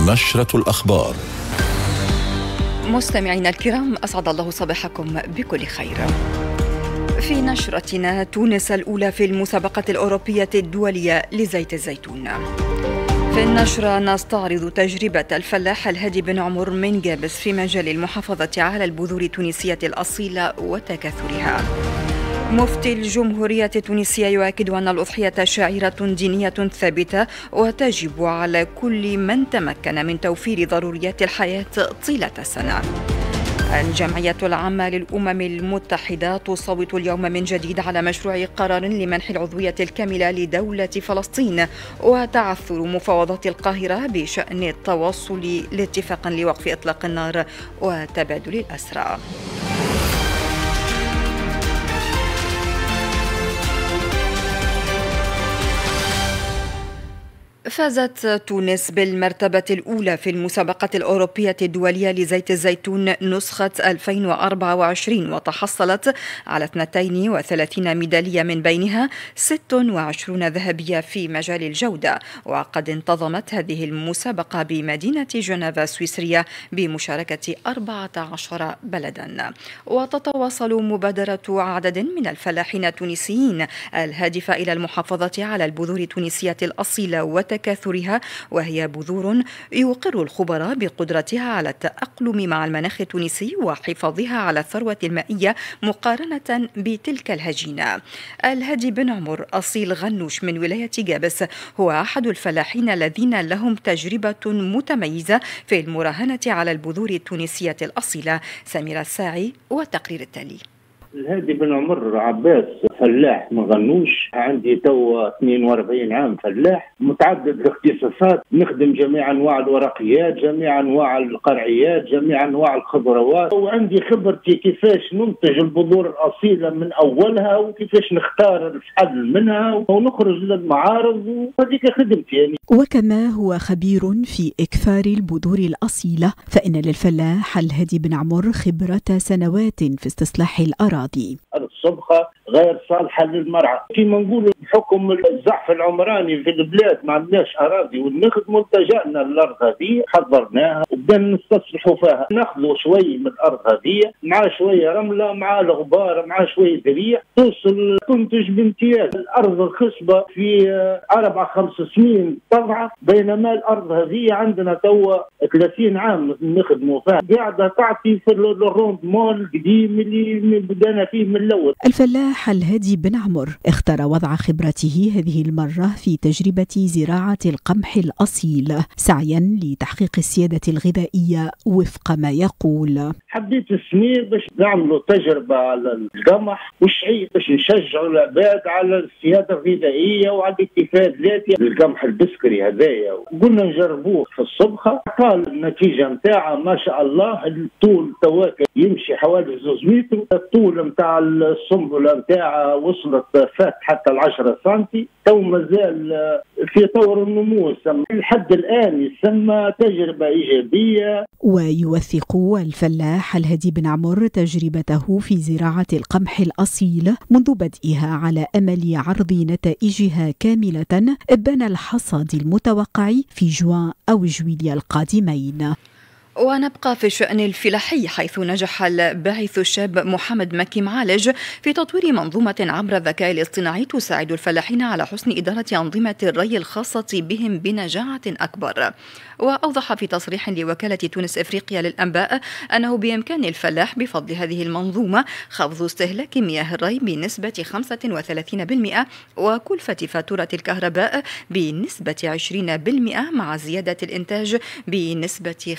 نشرة الأخبار. مستمعينا الكرام، أسعد الله صباحكم بكل خير. في نشرتنا، تونس الأولى في المسابقة الأوروبية الدولية لزيت الزيتون. في النشرة نستعرض تجربة الفلاح الهادي بن عمر من جابس في مجال المحافظة على البذور التونسية الأصيلة وتكاثرها. مفتي الجمهورية التونسية يؤكد أن الأضحية شعيرة دينية ثابتة وتجب على كل من تمكن من توفير ضروريات الحياة طيلة السنة. الجمعية العامة للأمم المتحدة تصوت اليوم من جديد على مشروع قرار لمنح العضوية الكاملة لدولة فلسطين وتعثر مفاوضات القاهرة بشأن التوصل لاتفاق لوقف إطلاق النار وتبادل الأسرى. فازت تونس بالمرتبة الأولى في المسابقة الأوروبية الدولية لزيت الزيتون نسخة 2024 وتحصلت على 32 ميدالية، من بينها 26 ذهبية في مجال الجودة. وقد انتظمت هذه المسابقة بمدينة جنيف السويسرية بمشاركة 14 بلدا. وتتواصل مبادرة عدد من الفلاحين التونسيين الهادفة إلى المحافظة على البذور التونسية الأصيلة وتكاثرها، وهي بذور يقر الخبراء بقدرتها على التأقلم مع المناخ التونسي وحفاظها على الثروة المائية مقارنة بتلك الهجينة. الهادي بن عمر أصيل غنوش من ولاية جابس هو أحد الفلاحين الذين لهم تجربة متميزة في المراهنة على البذور التونسية الأصيلة. سميرة الساعي والتقرير التالي. الهادي بن عمر عباس، فلاح من غنوش، عندي تو 42 عام، فلاح متعدد الاختصاصات، نخدم جميع انواع الورقيات، جميع انواع القرعيات، جميع انواع الخضروات، وعندي خبرتي كيفاش ننتج البذور الاصيله من اولها وكيفاش نختار الحل منها ونخرج للمعارض، وهذيك خدمتي يعني. وكما هو خبير في إكثار البذور الأصيلة، فإن للفلاح الهادي بن عمر خبرة سنوات في استصلاح الأراضي. الصبغة غير صالحة للمرعى، كما نقولوا بحكم الزحف العمراني في البلاد ما عندناش أراضي ونخدموا، التجأنا للأرض هذه، حضرناها وبدأنا نستصلحوا فيها، ناخذوا شوي من الأرض هذه مع شوية رملة مع الغبار مع شوية ريح، توصل تنتج بامتياز. الأرض الخصبة في 4-5 سنين طبعا، بينما الأرض هذه عندنا توا 30 عام نخدموا فيها، قاعدة تعطي في الروندمون القديم اللي بدأنا فيه من الأول. الفلاح الهادي بن عمر اختار وضع خبرته هذه المرة في تجربة زراعة القمح الأصيل سعيا لتحقيق السيادة الغذائية وفق ما يقول. حبيت السنين باش نعملوا تجربة على القمح والشعير باش نشجعوا العباد على السيادة الغذائية وعلى الاكتفاء الذاتي للقمح البسكري هذايا. قلنا نجربوه في الصبغة، قال النتيجة نتاعها ما شاء الله. الطول تواكل يمشي حوالي 2 متر، الطول نتاع السنبلة نتاعها وصلت فات حتى 10 سنتي، تو مازال في طور النمو. لحد الآن يسمى تجربة إيجابية. ويوثق الفلاح الهادي بن عمر تجربته في زراعة القمح الأصيل منذ بدئها على أمل عرض نتائجها كاملة إبان الحصاد المتوقع في جوان أو جويليا القادمين. ونبقى في الشأن الفلاحي، حيث نجح الباحث الشاب محمد مكي معالج في تطوير منظومة عبر الذكاء الاصطناعي تساعد الفلاحين على حسن إدارة أنظمة الري الخاصة بهم بنجاعة أكبر. وأوضح في تصريح لوكالة تونس إفريقيا للأنباء أنه بإمكان الفلاح بفضل هذه المنظومة خفض استهلاك مياه الري بنسبة 35% وكلفة فاتورة الكهرباء بنسبة 20%، مع زيادة الإنتاج بنسبة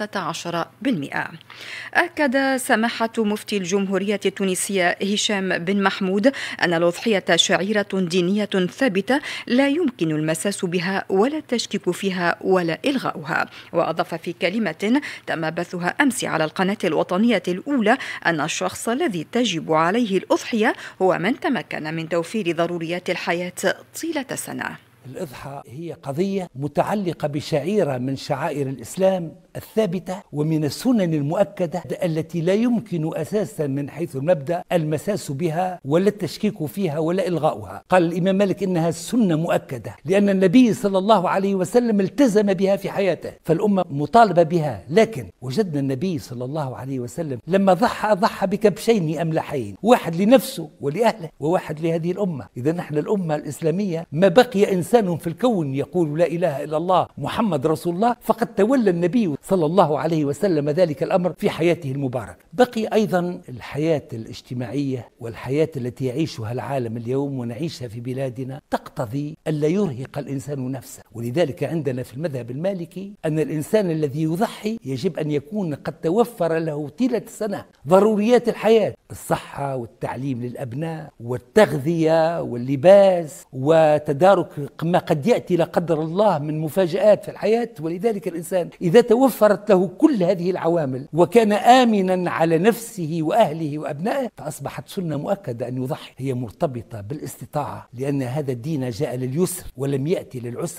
15%. أكد سماحة مفتي الجمهورية التونسية هشام بن محمود أن الأضحية شعيرة دينية ثابتة لا يمكن المساس بها ولا التشكيك فيها ولا إلغاؤها. وأضاف في كلمة تم بثها أمس على القناة الوطنية الأولى أن الشخص الذي تجب عليه الأضحية هو من تمكن من توفير ضروريات الحياة طيلة سنة. الإضحى هي قضية متعلقة بشعيرة من شعائر الإسلام الثابتة ومن السنن المؤكدة التي لا يمكن أساسا من حيث المبدأ المساس بها ولا التشكيك فيها ولا إلغاؤها. قال الإمام مالك إنها سنة مؤكدة لأن النبي صلى الله عليه وسلم التزم بها في حياته، فالأمة مطالبة بها. لكن وجدنا النبي صلى الله عليه وسلم لما ضحى بكبشين أملحين، واحد لنفسه ولأهله وواحد لهذه الأمة. إذا نحن الأمة الإسلامية ما بقي إنسان في الكون يقول لا إله إلا الله محمد رسول الله فقد تولى النبي صلى الله عليه وسلم ذلك الأمر في حياته المباركة. بقي أيضا الحياة الاجتماعية والحياة التي يعيشها العالم اليوم ونعيشها في بلادنا تقتضي ألا يرهق الإنسان نفسه، ولذلك عندنا في المذهب المالكي أن الإنسان الذي يضحي يجب أن يكون قد توفر له طيلة السنة ضروريات الحياة، الصحة والتعليم للأبناء والتغذية واللباس وتدارك ما قد يأتي لا قدر الله من مفاجآت في الحياة. ولذلك الإنسان إذا توفرت له كل هذه العوامل وكان آمنا على نفسه وأهله وأبنائه فأصبحت سنة مؤكدة أن يضحي. هي مرتبطة بالاستطاعة لأن هذا الدين جاء لليسر ولم يأتي للعسر.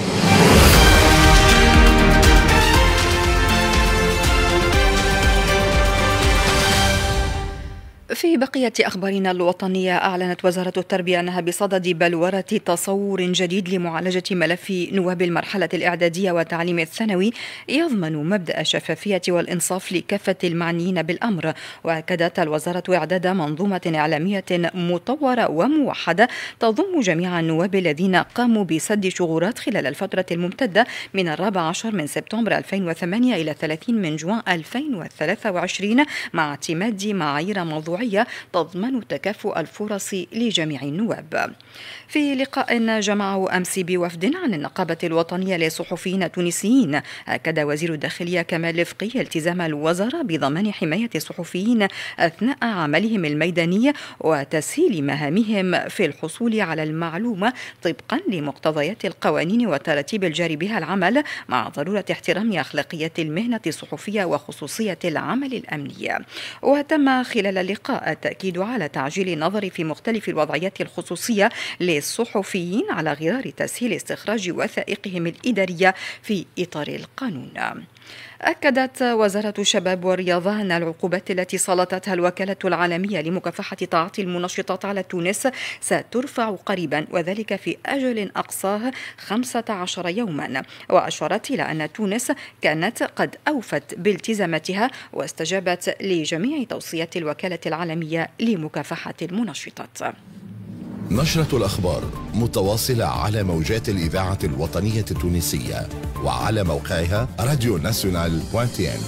في بقية أخبارنا الوطنية، أعلنت وزارة التربية أنها بصدد بلورة تصور جديد لمعالجة ملف نواب المرحلة الإعدادية والتعليم الثانوي يضمن مبدأ الشفافية والإنصاف لكافة المعنيين بالأمر. وأكدت الوزارة إعداد منظومة إعلامية مطورة وموحدة تضم جميع النواب الذين قاموا بسد شغورات خلال الفترة الممتدة من 14 من سبتمبر 2008 إلى 30 من جوان 2023 مع اعتماد معايير موضوعية تضمن تكافؤ الفرص لجميع النواب. في لقاء جمعه أمس بوفد عن النقابة الوطنية للصحفيين التونسيين، أكد وزير الداخلية كمال الفقي التزام الوزارة بضمان حماية الصحفيين أثناء عملهم الميداني وتسهيل مهامهم في الحصول على المعلومة طبقا لمقتضيات القوانين والتراتيب الجاري بها العمل، مع ضرورة احترام أخلاقيات المهنة الصحفية وخصوصية العمل الأمني. وتم خلال اللقاء التأكيد على تعجيل النظر في مختلف الوضعيات الخصوصية للصحفيين على غرار تسهيل استخراج وثائقهم الإدارية في إطار القانون. أكدت وزارة الشباب والرياضة أن العقوبات التي سلطتها الوكالة العالمية لمكافحة تعاطي المنشطات على تونس سترفع قريبا، وذلك في أجل أقصاه 15 يوما. وأشارت إلى أن تونس كانت قد أوفت بالتزاماتها واستجابت لجميع توصيات الوكالة العالمية لمكافحة المنشطات. نشرة الأخبار متواصلة على موجات الإذاعة الوطنية التونسية وعلى موقعها radionational.tn.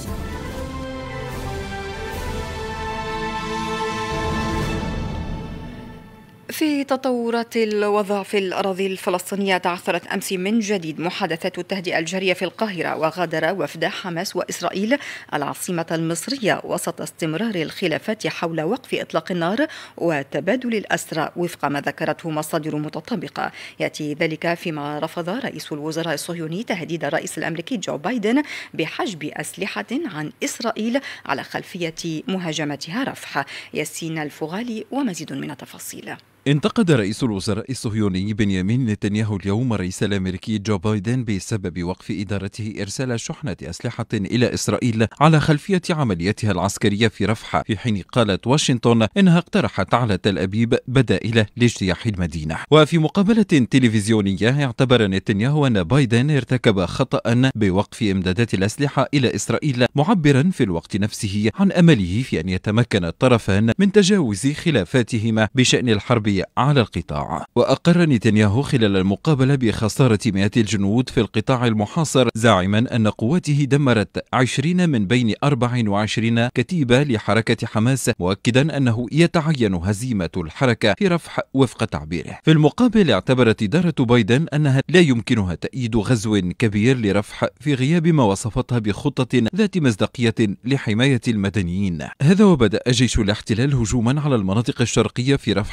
في تطورات الوضع في الأراضي الفلسطينية، تعثرت أمس من جديد محادثات التهدئة الجارية في القاهرة، وغادر وفد حماس وإسرائيل العاصمة المصرية وسط استمرار الخلافات حول وقف إطلاق النار وتبادل الأسرى وفق ما ذكرته مصادر متطابقة. يأتي ذلك فيما رفض رئيس الوزراء الصهيوني تهديد الرئيس الأمريكي جو بايدن بحجب أسلحة عن إسرائيل على خلفية مهاجمتها رفح. ياسين الفغالي ومزيد من التفاصيل. انتقد رئيس الوزراء الصهيوني بنيامين نتنياهو اليوم الرئيس الأمريكي جو بايدن بسبب وقف إدارته إرسال شحنة أسلحة إلى إسرائيل على خلفية عملياتها العسكرية في رفح، في حين قالت واشنطن إنها اقترحت على تل أبيب بدائل لاجتياح المدينة. وفي مقابلة تلفزيونية اعتبر نتنياهو أن بايدن ارتكب خطأ بوقف إمدادات الأسلحة إلى إسرائيل، معبرا في الوقت نفسه عن أمله في أن يتمكن الطرفان من تجاوز خلافاتهما بشأن الحرب على القطاع. وأقر نتنياهو خلال المقابلة بخسارة مئات الجنود في القطاع المحاصر، زاعما أن قواته دمرت 20 من بين 24 كتيبة لحركة حماس، مؤكدا أنه يتعين هزيمة الحركة في رفح وفق تعبيره. في المقابل اعتبرت إدارة بايدن أنها لا يمكنها تأييد غزو كبير لرفح في غياب ما وصفتها بخطة ذات مصداقية لحماية المدنيين. هذا وبدأ جيش الاحتلال هجوما على المناطق الشرقية في رفح يوم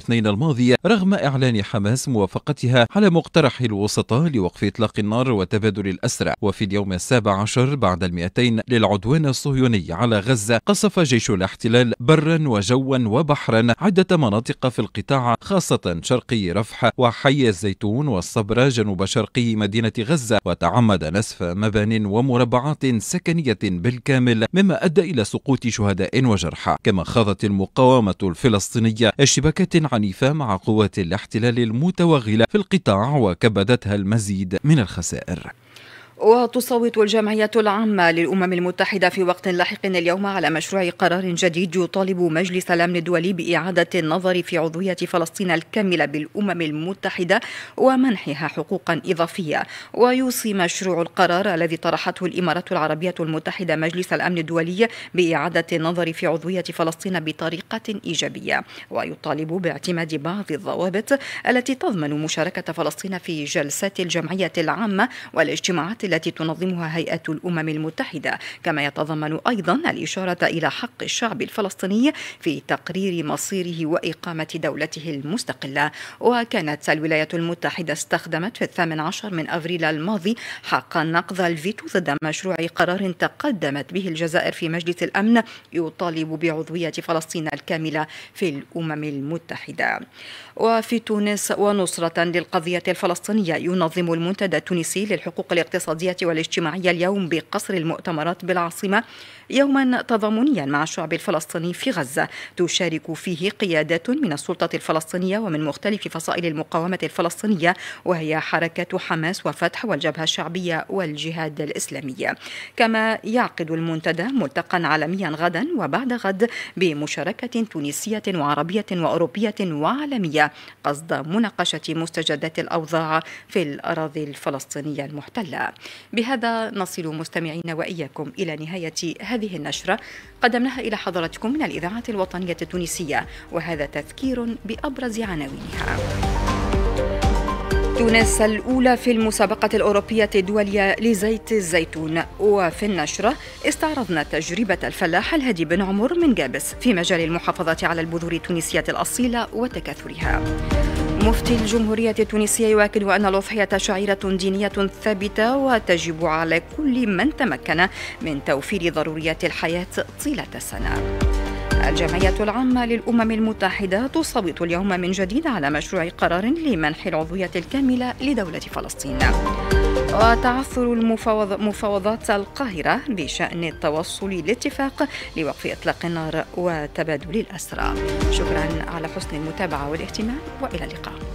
الاثنين الماضي رغم إعلان حماس موافقتها على مقترح الوسطاء لوقف إطلاق النار وتبادل الأسرى. وفي اليوم 17 بعد 200 للعدوان الصهيوني على غزة، قصف جيش الاحتلال برا وجوا وبحرا عدة مناطق في القطاع، خاصة شرقي رفح وحي الزيتون والصبرا جنوب شرقي مدينة غزة، وتعمد نسف مبان ومربعات سكنية بالكامل، مما أدى إلى سقوط شهداء وجرحى. كما خاضت المقاومة الفلسطينية اشتباكات عنيفة مع قوات الاحتلال المتوغلة في القطاع وكبدتها المزيد من الخسائر. وتصوت الجمعية العامة للأمم المتحدة في وقت لاحق اليوم على مشروع قرار جديد يطالب مجلس الأمن الدولي بإعادة النظر في عضوية فلسطين الكاملة بالأمم المتحدة ومنحها حقوقا إضافية. ويوصي مشروع القرار الذي طرحته الإمارات العربية المتحدة مجلس الأمن الدولي بإعادة النظر في عضوية فلسطين بطريقة إيجابية، ويطالب باعتماد بعض الضوابط التي تضمن مشاركة فلسطين في جلسات الجمعية العامة والاجتماعات التي تنظمها هيئة الأمم المتحدة. كما يتضمن أيضا الإشارة إلى حق الشعب الفلسطيني في تقرير مصيره وإقامة دولته المستقلة. وكانت الولايات المتحدة استخدمت في 18 من أبريل الماضي حق نقض الفيتو ضد مشروع قرار تقدمت به الجزائر في مجلس الأمن يطالب بعضوية فلسطين الكاملة في الأمم المتحدة. وفي تونس، ونصرة للقضية الفلسطينية، ينظم المنتدى التونسي للحقوق الاقتصادية والاجتماعية اليوم بقصر المؤتمرات بالعاصمة يوما تضامنيا مع الشعب الفلسطيني في غزة، تشارك فيه قيادات من السلطة الفلسطينية ومن مختلف فصائل المقاومة الفلسطينية، وهي حركات حماس وفتح والجبهة الشعبية والجهاد الإسلامي. كما يعقد المنتدى ملتقى عالميا غدا وبعد غد بمشاركة تونسية وعربية وأوروبية وعالمية قصد مناقشة مستجدات الأوضاع في الأراضي الفلسطينية المحتلة. بهذا نصل مستمعين وإياكم إلى نهاية هذه النشرة قدمناها إلى حضراتكم من الإذاعة الوطنية التونسية، وهذا تذكير بأبرز عناوينها. تونس الأولى في المسابقة الأوروبية الدولية لزيت الزيتون. وفي النشرة استعرضنا تجربة الفلاح الهادي بن عمر من جابس في مجال المحافظة على البذور التونسية الأصيلة وتكاثرها. مفتي الجمهورية التونسية يؤكد أن الأضحية شعيرة دينية ثابتة وتجب على كل من تمكن من توفير ضروريات الحياة طيلة السنة. الجمعية العامة للأمم المتحدة تصوت اليوم من جديد على مشروع قرار لمنح العضوية الكاملة لدولة فلسطين. وتعثر مفاوضات القاهرة بشأن التوصل لاتفاق لوقف إطلاق النار وتبادل الأسرى. شكرا على حسن المتابعة والاهتمام، وإلى اللقاء.